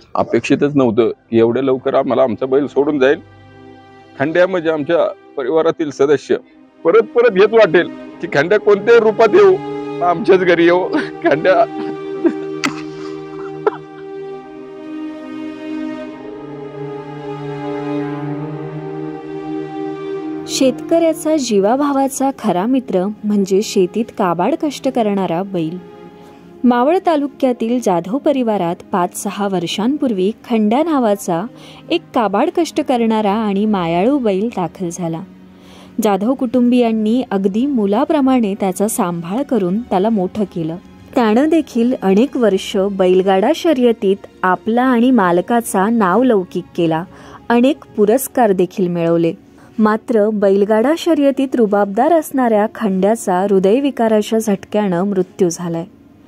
अपेक्षितच नव्हतं की एवढ्या लवकर आम्हाला आमचा बैल सोडून जाईल. खंड्या म्हणजे आमच्या परिवारातील सदस्य. परत परत हेच वाटेल की खंड्या कोणत्याही रूपात येऊ, आमच्याच घरी येऊ. खंड्या शेतकऱ्याचा जीवाभावाचा खरा मित्र म्हणजे शेतीत काबाड कष्ट करणारा बैल. मावळ तालुक्यातील जाधव परिवारात 5-6 वर्षांपूर्वी खंड्या नावाचा एक काबाड कष्ट करणारा आणि मायाळू बैल दाखल झाला. जाधव कुटुंबियांनी अगदी मुलाप्रमाणे त्याचा सांभाळ करून त्याला मोठं केलं. त्यानं देखील अनेक वर्ष बैलगाडा शर्यतीत आपला आणि मालकाचा नावलौकिक केला. अनेक पुरस्कार देखील मिळवले. मात्र बैलगाडा शर्यतीत रुबाबदार असणाऱ्या खंड्याचा हृदयविकाराच्या झटक्यानं मृत्यू झालाय.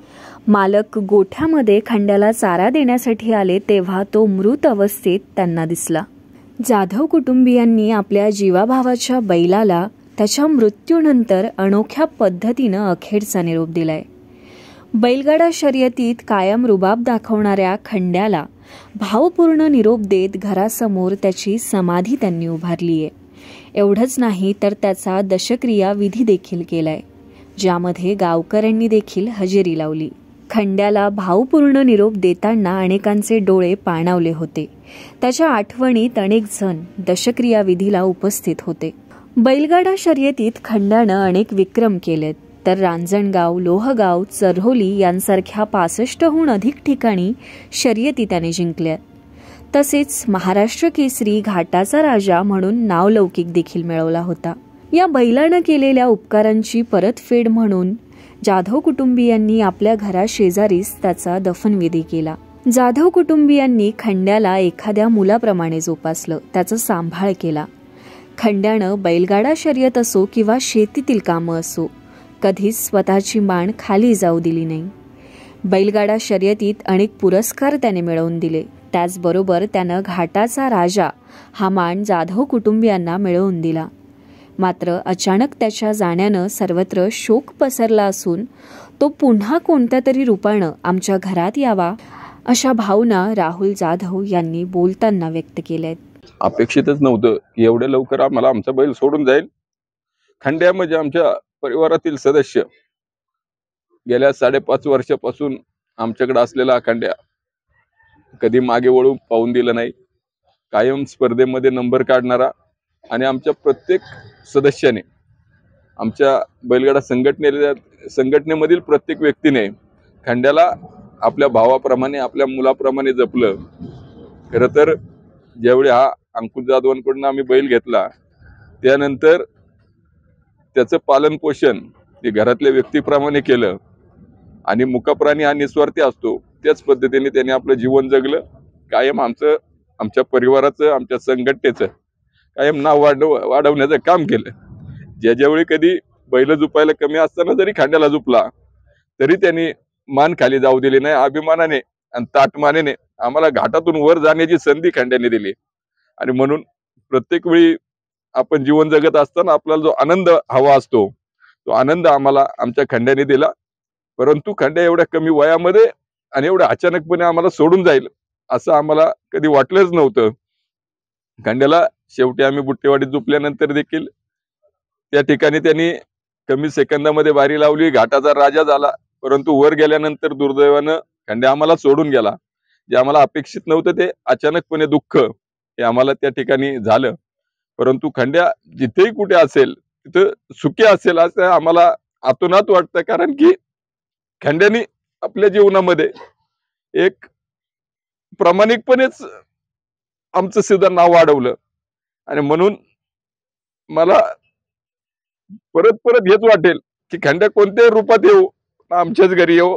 मालक गोठ्यामध्ये खंड्याला चारा देण्यासाठी आले तेव्हा तो मृत अवस्थेत त्यांना दिसला. जाधव कुटुंबियांनी आपल्या जीवाभावाच्या बैलाला त्याच्या मृत्यूनंतर अनोख्या पद्धतीनं अखेरचा निरोप दिलाय. बैलगाडा शर्यतीत कायम रुबाब दाखवणाऱ्या खंड्याला भावपूर्ण निरोप देत घरासमोर त्याची समाधी त्यांनी उभारलीय. एवढंच नाही तर त्याचा दशक्रिया विधी देखील केलाय, ज्यामध्ये गावकऱ्यांनी देखील हजेरी लावली. खंड्याला भावपूर्ण निरोप देताना अनेकांचे डोळे पाणावले होते. त्याच्या आठवणीत अनेक जण दशक्रिया विधीला उपस्थित होते. बैलगाडा शर्यतीत खंड्यानं अनेक विक्रम केलेत, तर रांजणगाव, लोहगाव, चऱ्होली यांसारख्या 65हून अधिक ठिकाणी शर्यती त्याने जिंकल्यात. तसेच महाराष्ट्र केसरी, घाटाचा राजा म्हणून नावलौकिक देखील मिळवला होता. या बैलानं केलेल्या उपकारांची परतफेड म्हणून जाधव कुटुंबियांनी आपल्या घराशेजारीच त्याचा दफनविधी केला. जाधव कुटुंबियांनी खंड्याला एखाद्या मुलाप्रमाणे जोपासलं, त्याचा सांभाळ केला. खंड्यानं बैलगाडा शर्यत असो किंवा शेतीतील कामं असो, कधीच स्वतःची मान खाली जाऊ दिली नाही. बैलगाडा शर्यतीत अनेक पुरस्कार त्याने मिळवून दिले. त्याचबरोबर त्यानं घाटाचा राजा हा मान जाधव कुटुंबियांना मिळवून दिला. मात्र अचानक त्याच्या जाण्यानं सर्वत्र शोक पसरला असून तो पुन्हा कोणत्या तरी रूपानं आमच्या घरात यावा, अशा भावना राहुल जाधव यांनी बोलताना व्यक्त केल्यात. अपेक्षितच नव्हतं की एवढ्या लवकर आम्हाला आमचा बैल सोडून जाईल. खंड्या म्हणजे आमच्या परिवारातील सदस्य. गेल्या 5.5 वर्षापासून आमच्याकडे असलेला खंड्या कधी मागे वळून पाहून दिलं नाही. कायम स्पर्धेमध्ये नंबर काढणारा आणि आमच्या प्रत्येक सदस्याने, आमच्या बैलगाडा संघटनेमधील प्रत्येक व्यक्तीने खंड्याला आपल्या भावाप्रमाणे, आपल्या मुलाप्रमाणे जपलं. खरं तर ज्यावेळी हा अंकुश जाधवांकडून आम्ही बैल घेतला, त्यानंतर त्याचं पालन पोषण ते घरातल्या व्यक्तीप्रमाणे केलं आणि मुकाप्राणी हा निस्वार्थी असतो, त्याच पद्धतीने त्याने आपलं जीवन जगलं. कायम आमच्या परिवाराचं, आमच्या संघटनेचं कायम नाव वाढवण्याचं काम केलं. ज्यावेळी कधी बैल जुपायला कमी असताना जरी खंड्याला जुपला तरी त्यांनी मान खाली जाऊ दिली नाही. अभिमानाने आणि ताटमानेने आम्हाला घाटातून वर जाण्याची संधी खंड्याने दिली. आणि म्हणून प्रत्येक वेळी आपण जीवन जगत असताना आपल्याला जो आनंद हवा असतो, तो आनंद आम्हाला आमच्या खंड्याने दिला. परंतु खंड्या एवढ्या कमी वयामध्ये आणि एवढ्या अचानकपणे आम्हाला सोडून जाईल असं आम्हाला कधी वाटलंच नव्हतं. खंड्याला शेवटी आम्ही बुट्टेवाडीत झोपल्यानंतर देखील त्या ठिकाणी त्यांनी कमी सेकंदामध्ये बारी लावली, घाटाचा राजा झाला. परंतु वर गेल्यानंतर दुर्दैवानं खंड्या आम्हाला सोडून गेला. जे आम्हाला अपेक्षित नव्हतं ते अचानकपणे दुःख हे आम्हाला त्या ठिकाणी झालं. परंतु खंड्या जिथेही कुठे असेल तिथं सुखी असेल असं आम्हाला आतोनात वाटतं. कारण की खंड्याने आपल्या जीवनामध्ये एक प्रामाणिकपणेच आमचं सुद्धा नाव वाढवलं. आणि म्हणून मला परत परत हेच वाटेल की खंड्या कोणत्याही रूपात येऊ, आमच्याच घरी येऊ.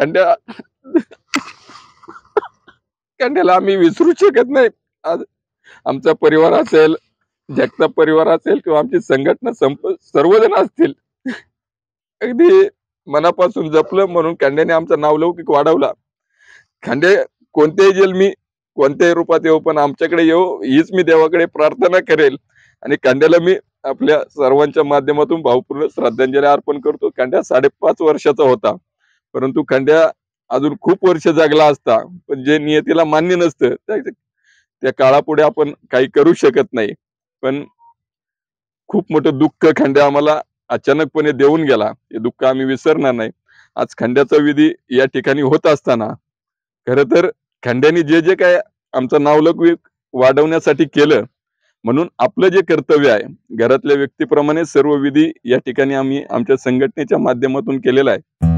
खंड्याला आम्ही विसरू शकत नाही. आज आमचा परिवार असेल, जगताप परिवार असेल किंवा आमची संघटना सर्वजण असतील, अगदी मनापासून जपलं. म्हणून खंड्याने आमचं नावलौकिक वाढवला. खंडे कोणत्याही जन्मी, कोणत्याही रूपात येऊ, पण आमच्याकडे येऊ हीच मी देवाकडे प्रार्थना करेल. आणि खंड्याला मी आपल्या सर्वांच्या माध्यमातून भावपूर्ण श्रद्धांजली अर्पण करतो. खंड्या 5.5 वर्षाचा होता, परंतु खंड्या अजून खूप वर्ष जगला असता, पण जे नियतीला मान्य नसतं त्या काळापुढे आपण काही करू शकत नाही. पण खूप मोठं दुःख खंड्या आम्हाला अचानकपणे देऊन गेला. हे दुःख आम्ही विसरणार नाही. आज खंड्याचा विधी या ठिकाणी होत असताना खरं तर खंड्याने जे जे काय आमचं नावलौकिक वाढवण्यासाठी केलं, म्हणून आपलं जे कर्तव्य आहे घरातल्या व्यक्तीप्रमाणे सर्व विधी या ठिकाणी आम्ही आमच्या संघटनेच्या माध्यमातून केलेला आहे.